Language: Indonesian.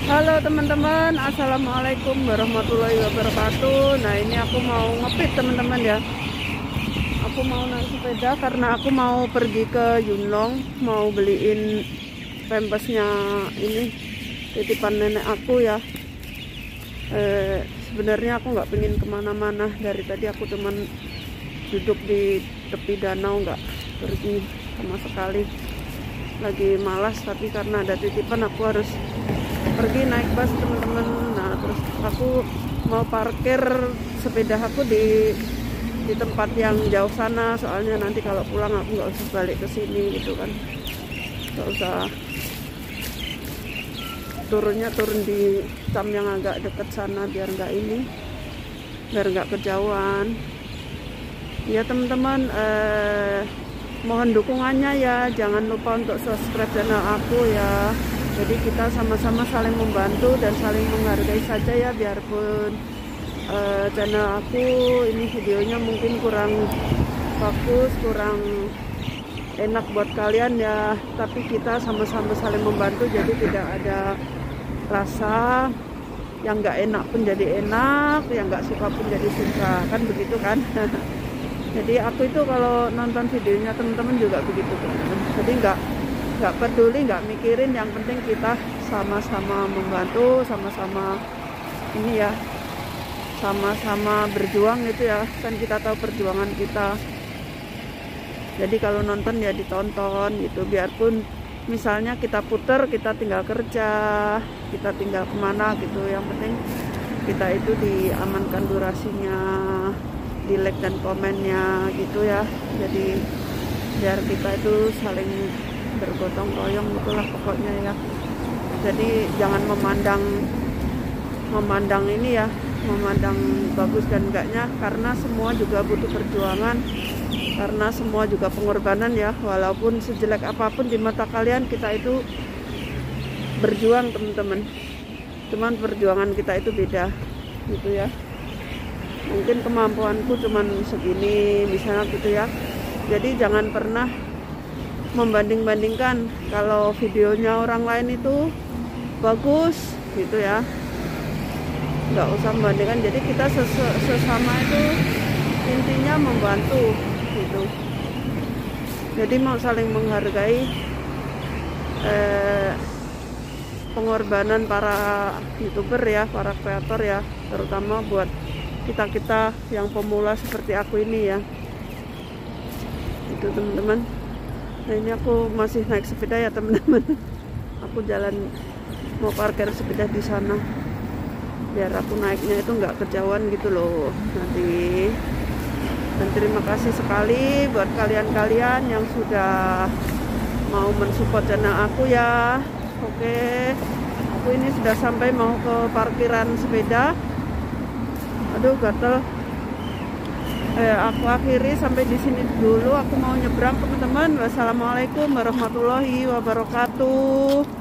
Halo teman-teman, assalamualaikum warahmatullahi wabarakatuh. Nah, ini aku mau ngepit teman-teman ya. Aku mau naik sepeda karena aku mau pergi ke Yunlong, mau beliin pampasnya ini titipan nenek aku ya. Sebenarnya aku nggak pengen kemana-mana, dari tadi aku cuman duduk di tepi danau, nggak pergi sama sekali. Lagi malas, tapi karena ada titipan aku harus pergi naik bus teman-teman. Nah, terus aku mau parkir sepeda aku di tempat yang jauh sana, soalnya nanti kalau pulang aku nggak usah balik ke sini gitu kan, nggak usah turun di cam yang agak deket sana, biar nggak kejauhan ya teman-teman. Mohon dukungannya ya, jangan lupa untuk subscribe channel aku ya. Jadi kita sama-sama saling membantu dan saling menghargai saja ya, biarpun channel aku ini videonya mungkin kurang bagus, kurang enak buat kalian ya, tapi kita sama-sama saling membantu, jadi tidak ada rasa yang nggak enak pun jadi enak, yang nggak suka pun jadi suka, kan begitu kan. Jadi aku itu kalau nonton videonya teman-teman juga begitu teman-teman. Jadi nggak peduli, nggak mikirin, yang penting kita sama-sama membantu, sama-sama ini ya, sama-sama berjuang gitu ya, kan kita tahu perjuangan kita. Jadi kalau nonton ya ditonton gitu, biarpun misalnya kita puter, kita tinggal kerja, kita tinggal kemana gitu, yang penting kita itu diamankan durasinya, di like dan komennya gitu ya. Jadi biar kita itu saling bergotong royong itulah pokoknya ya. Jadi jangan memandang ini ya, memandang bagus dan enggaknya, karena semua juga butuh perjuangan, karena semua juga pengorbanan ya. Walaupun sejelek apapun di mata kalian, kita itu berjuang teman-teman, cuman perjuangan kita itu beda gitu ya. Mungkin kemampuanku cuman segini misalnya gitu ya. Jadi jangan pernah membanding-bandingkan. Kalau videonya orang lain itu bagus gitu ya, nggak usah membandingkan. Jadi kita sesama itu intinya membantu gitu. Jadi mau saling menghargai pengorbanan para youtuber ya, para kreator ya, terutama buat kita yang pemula seperti aku ini ya, itu teman-teman. Nah, ini aku masih naik sepeda ya teman-teman. Aku jalan mau parkir sepeda di sana, biar aku naiknya itu nggak kejauhan gitu loh nanti. Dan terima kasih sekali buat kalian-kalian yang sudah mau mensupport channel aku ya. Oke, aku ini sudah sampai, mau ke parkiran sepeda. Aduh gatel. Aku akhiri sampai di sini dulu. Aku mau nyebrang teman-teman. Wassalamualaikum warahmatullahi wabarakatuh.